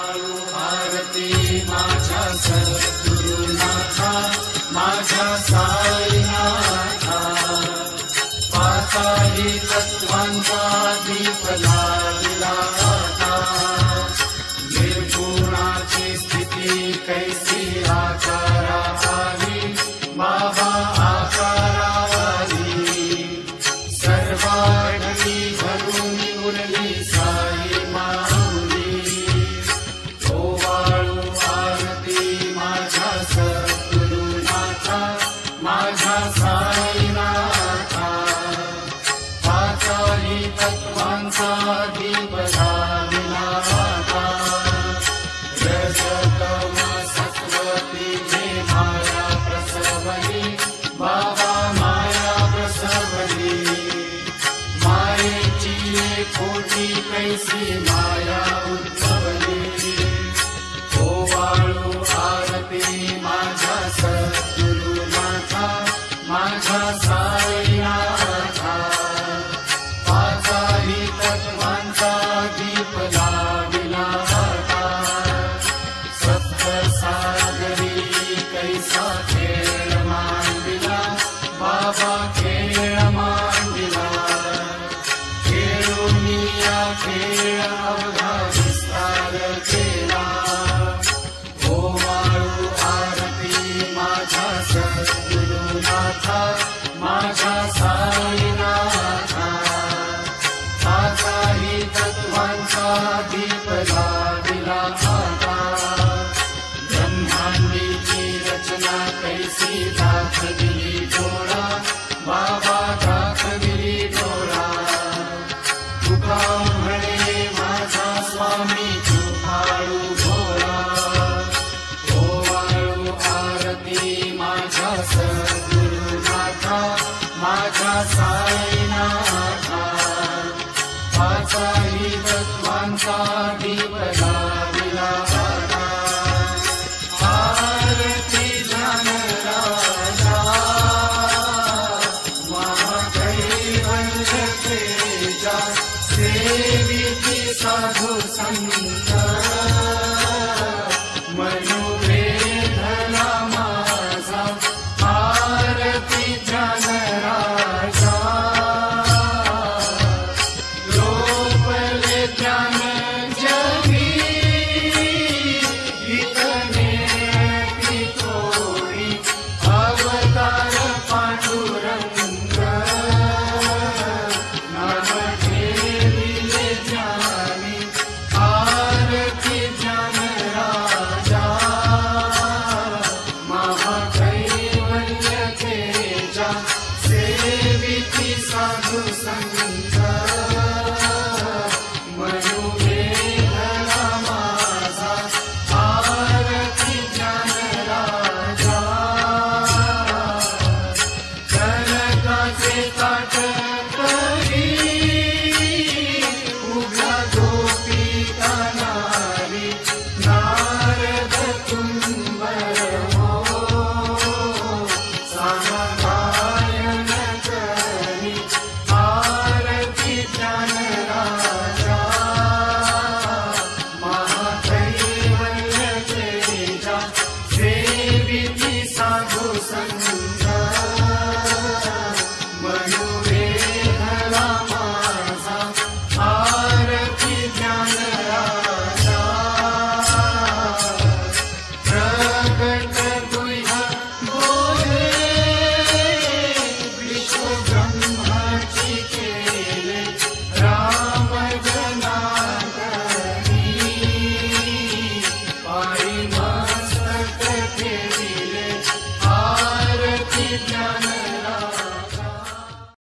आरती माझ्या सद्गुरुनाथा, माझ्या साईनाथा. पाचाही तत्वांचा दीप लागला आता. निर्गुणाची स्थिती कैसी आकारावाली, बाबा आकारावाली. सर्वांगी भरून उरली साई माऊली. ओवाळू आरती माझ्या सद्गुरुनाथा, माझ्या साईनाथा. पाचाही तत्वांचा दीप लागला आता. रजतम सत्वती जे माया प्रसवली, बाबा माया प्रसवली. मायेची खोटी कैसी माया उद्भवली. ओवाळू आरती माझ्या सद्गुरुनाथा, माझ्या साईनाथा. पाचाही तत्वांचा दीप लागला आता. सप्त सागरी कैसा खेळ मांडला, बाबा खेळ मांडला. खेळून या खेळ अवघा विस्तार केला. ओवाळू आरती माझ्या सद्गुरुनाथा, माझ्या साईनाथा. पाचाही तत्वांचा दीप लागला आता. ब्रह्मांडीची रचना कैसी दाखविली डोळा, बाबा दाखविली डोळा. तुका म्हणे माझा स्वामी कृपाळू भोळा. ओवाळू आरती माझ्या सद्गुरुनाथा, माझ्या साईनाथा. पाचाही तत्वांचा दीप लागला आता. आरती ज्ञान राजा, महाकैवल्य तेजा. सेविती साधू संत, मनोवेधला माझा. आरती ज्ञान राजा, लोपले ज्ञान जगी. इतने ती थोडी अवतार पांडुरंग. नाम ठेविले ज्ञानी, आरती ज्ञान राजा. महाकैवल्य तेजा. सेविती साधू संत, मनोवेधला माझा. आरती ज्ञान राजा. कनकाचे ताट करी, उभ्या झोपी कानारी. नारद तुंबर हो, सामगायन करी. आरती ज्ञान राजा. महाकैवल्य तेजा. सेविती साधू संत, मनोवेधला माझा. आरती ज्ञान राजा. प्रगट तुह्या बोले, विश्व ब्रह्माची केले. राम जनार्दनी, पायी मस्तक ठेविले. आरती ज्ञान